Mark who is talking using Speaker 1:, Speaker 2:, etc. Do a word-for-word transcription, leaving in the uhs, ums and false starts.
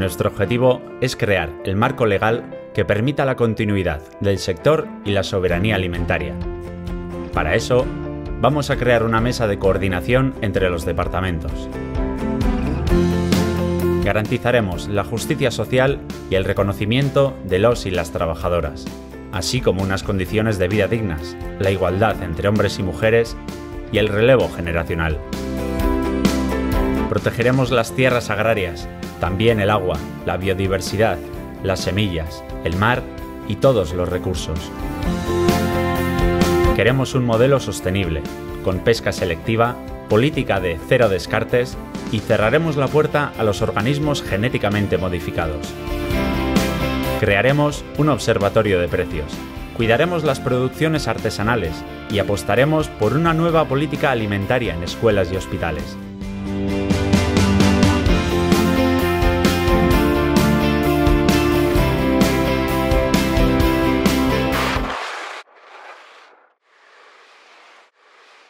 Speaker 1: nuestro objetivo es crear el marco legal que permita la continuidad del sector y la soberanía alimentaria. Para eso, vamos a crear una mesa de coordinación entre los departamentos. Garantizaremos la justicia social y el reconocimiento de los y las trabajadoras, así como unas condiciones de vida dignas, la igualdad entre hombres y mujeres y el relevo generacional. Protegeremos las tierras agrarias, también el agua, la biodiversidad, las semillas, el mar y todos los recursos. Queremos un modelo sostenible, con pesca selectiva, política de cero descartes y cerraremos la puerta a los organismos genéticamente modificados. Crearemos un observatorio de precios, cuidaremos las producciones artesanales y apostaremos por una nueva política alimentaria en escuelas y hospitales.